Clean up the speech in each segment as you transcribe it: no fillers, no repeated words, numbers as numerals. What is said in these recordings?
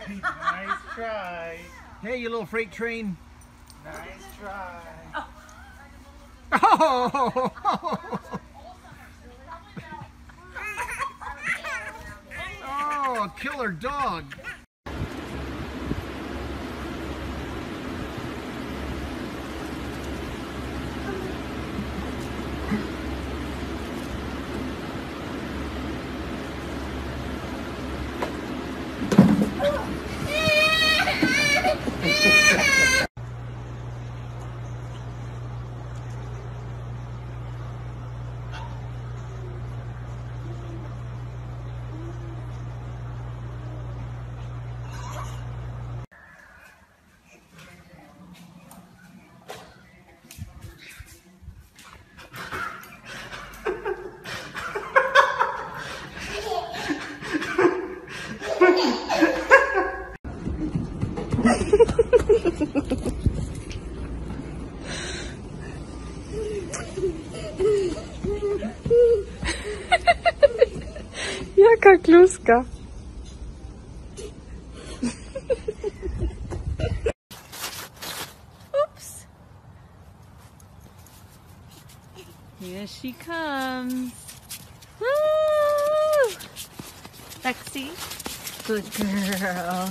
Nice try. Hey, you little freight train. Nice try. Oh! Oh, killer dog. Jaka kluska. Oops. Here she comes. Woo! Lexi. Good girl.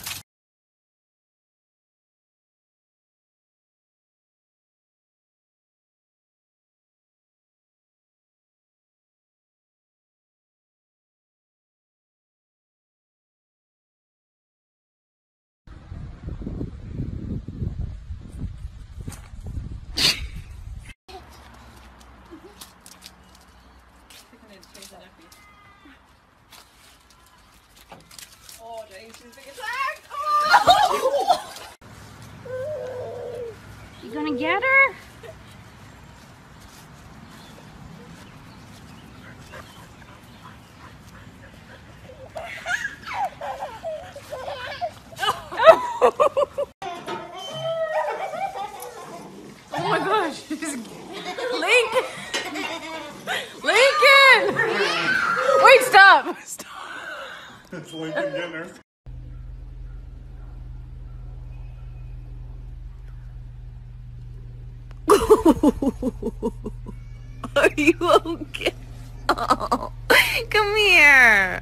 Oh, James, she's being attacked! Oh! You gonna get her? Oh my gosh, Lincoln! Lincoln! Wait, stop! Stop! It's Lincoln getting her. Are you okay? Oh, come here.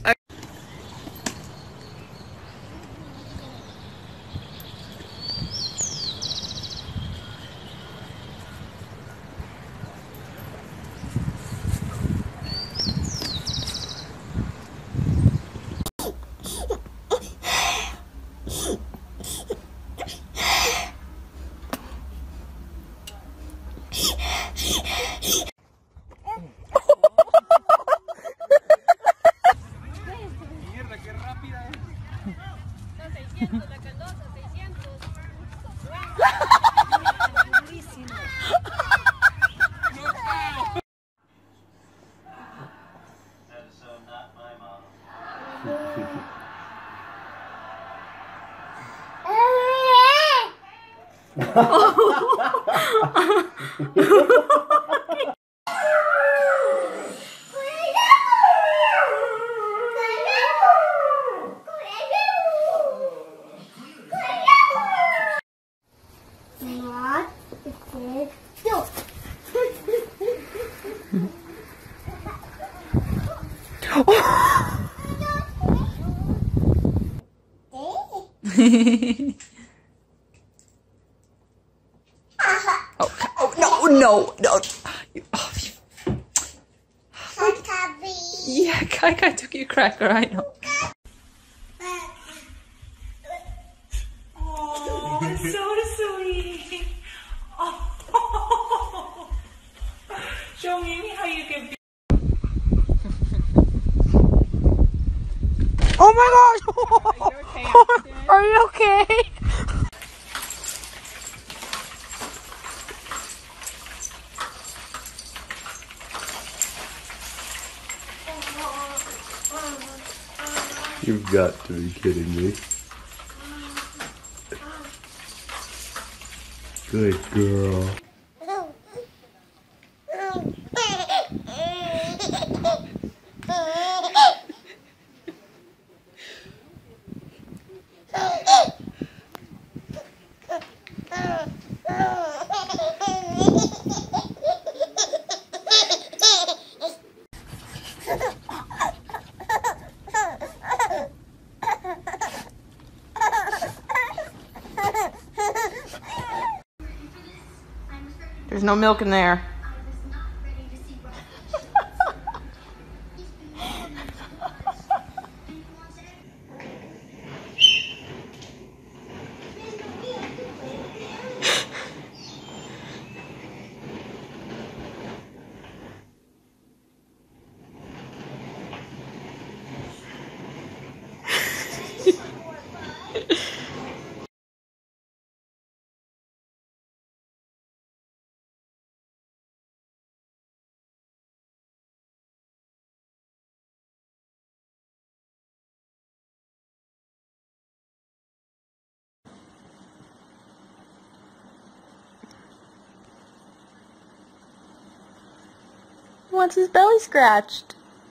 Mierda, qué rápida es. No, 600, la caldosa, 600. Durísimo. Oh, no. Oh, yeah, Kai took your cracker, I know. Oh, it's so sweet. Oh. Show me how you can be. Oh my gosh! Are you okay? You've got to be kidding me. Good girl. no milk in there. Wants his belly scratched.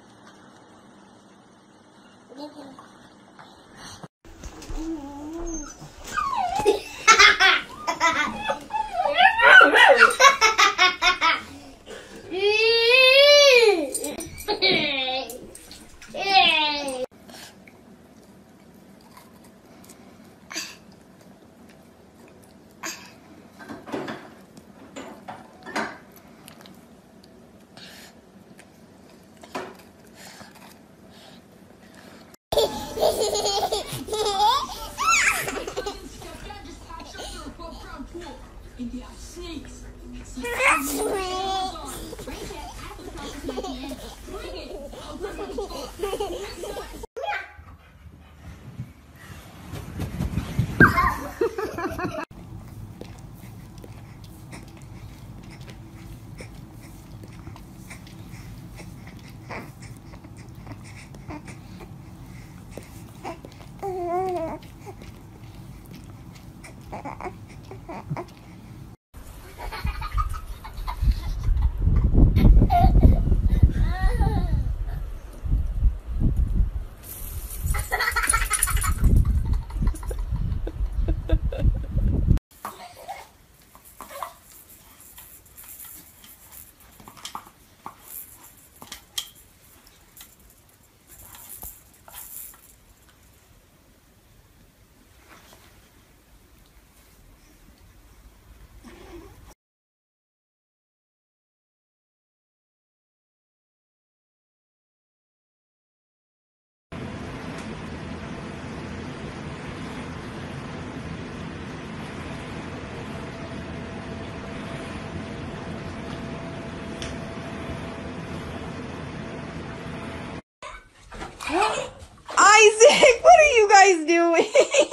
Isaac, what are you guys doing?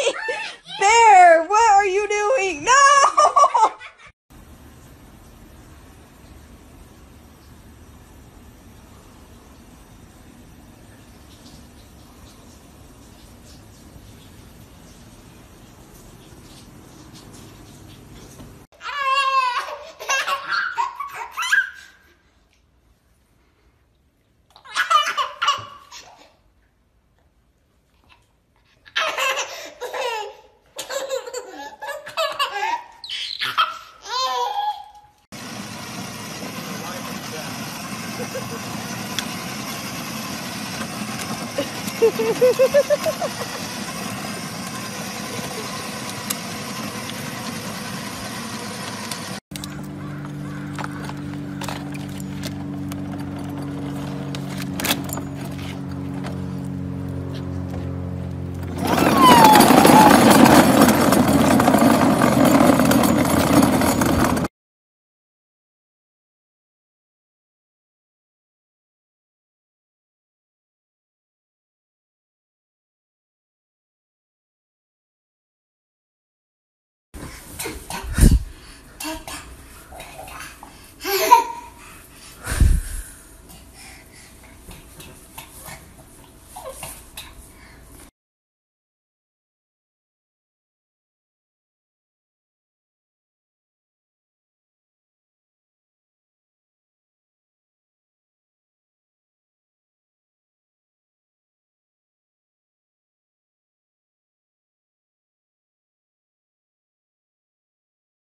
Bear, what are you doing? No!